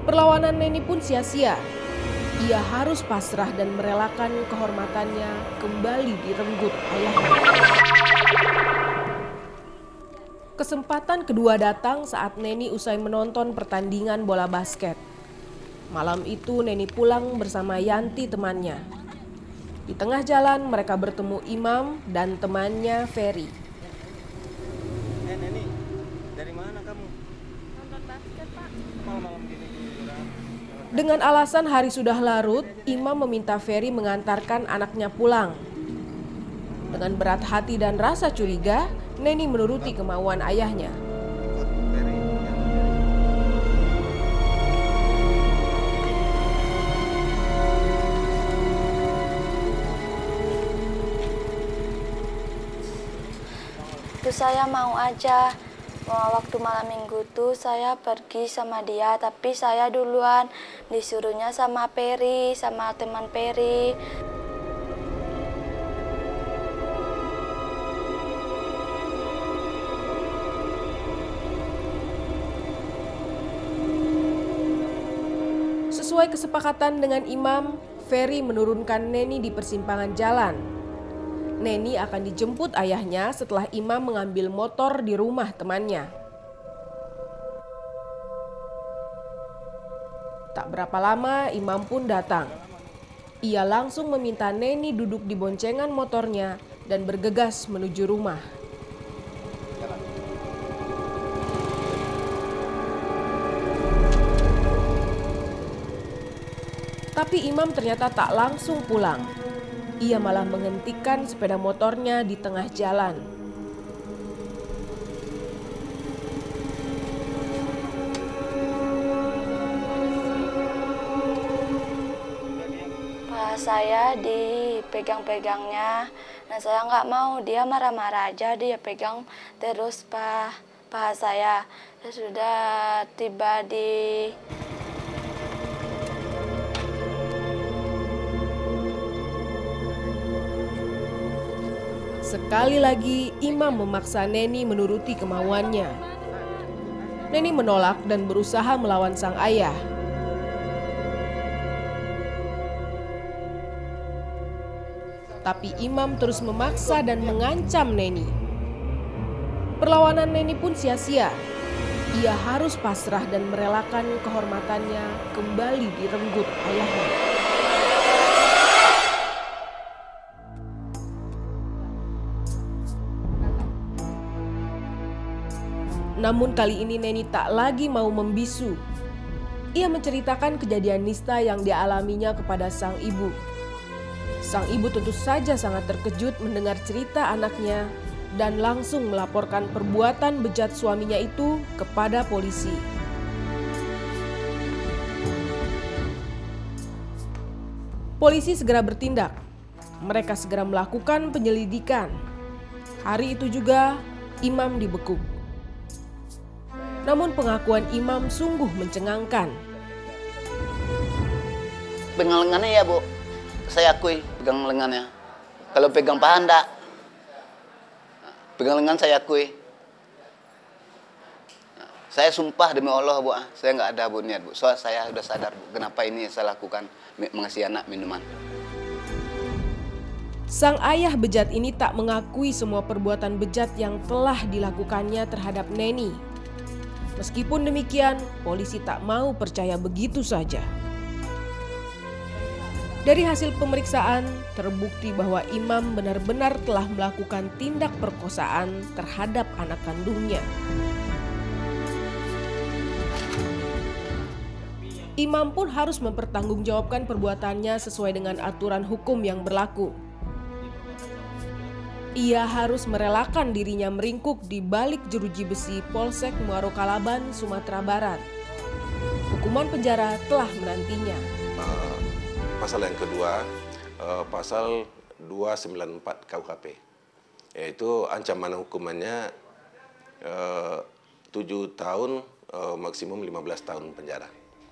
Perlawanan Neni pun sia-sia. Ia harus pasrah dan merelakan kehormatannya kembali direnggut ayahnya. Kesempatan kedua datang saat Neni usai menonton pertandingan bola basket. Malam itu Neni pulang bersama Yanti temannya. Di tengah jalan mereka bertemu Imam dan temannya Ferry. Neni, dari mana kamu? Nonton basket, Pak. Malam-malam gini. Dengan alasan hari sudah larut, Imam meminta Ferry mengantarkan anaknya pulang. Dengan berat hati dan rasa curiga, Neni menuruti kemauan ayahnya. Itu saya mau aja. Waktu malam minggu tuh saya pergi sama dia, tapi saya duluan disuruhnya sama Peri, sama teman Peri. Sesuai kesepakatan dengan Imam, Ferry menurunkan Neni di persimpangan jalan. Neni akan dijemput ayahnya setelah Imam mengambil motor di rumah temannya. Tak berapa lama Imam pun datang. Ia langsung meminta Neni duduk di boncengan motornya dan bergegas menuju rumah. Tapi Imam ternyata tak langsung pulang. Ia malah menghentikan sepeda motornya di tengah jalan. Paha saya dipegang-pegangnya, dan saya nggak mau. Dia marah-marah aja, dia pegang terus paha saya. Saya sudah tiba di Sekali lagi Imam memaksa Neni menuruti kemauannya. Neni menolak dan berusaha melawan sang ayah. Tapi Imam terus memaksa dan mengancam Neni. Perlawanan Neni pun sia-sia. Ia harus pasrah dan merelakan kehormatannya kembali direnggut ayahnya. Namun kali ini Neni tak lagi mau membisu. Ia menceritakan kejadian nista yang dialaminya kepada sang ibu. Sang ibu tentu saja sangat terkejut mendengar cerita anaknya dan langsung melaporkan perbuatan bejat suaminya itu kepada polisi. Polisi segera bertindak. Mereka segera melakukan penyelidikan. Hari itu juga Imam dibekuk. Namun pengakuan Imam sungguh mencengangkan. Pegang lengannya ya Bu, saya akui pegang lengannya. Kalau pegang paha enggak. Pegang lengan saya akui. Saya sumpah demi Allah Bu, saya nggak ada Bu niat Bu. Soalnya saya sudah sadar Bu, kenapa ini saya lakukan mengasih anak minuman. Sang ayah bejat ini tak mengakui semua perbuatan bejat yang telah dilakukannya terhadap Neni. Meskipun demikian, polisi tak mau percaya begitu saja. Dari hasil pemeriksaan, terbukti bahwa Imam benar-benar telah melakukan tindak perkosaan terhadap anak kandungnya. Imam pun harus mempertanggungjawabkan perbuatannya sesuai dengan aturan hukum yang berlaku. Ia harus merelakan dirinya meringkuk di balik jeruji besi Polsek Muaro Kalaban, Sumatera Barat. Hukuman penjara telah menantinya. Pasal yang kedua, pasal 294 KUHP, yaitu ancaman hukumannya 7 tahun, maksimum 15 tahun penjara.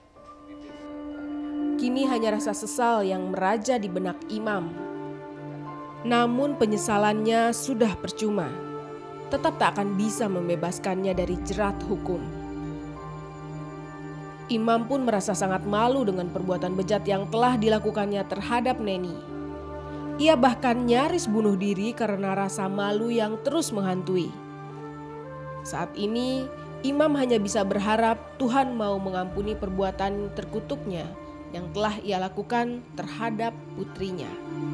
Kini hanya rasa sesal yang meraja di benak Imam. Namun penyesalannya sudah percuma. Tetap tak akan bisa membebaskannya dari jerat hukum. Imam pun merasa sangat malu dengan perbuatan bejat yang telah dilakukannya terhadap Neni. Ia bahkan nyaris bunuh diri karena rasa malu yang terus menghantui. Saat ini, Imam hanya bisa berharap Tuhan mau mengampuni perbuatan terkutuknya yang telah ia lakukan terhadap putrinya.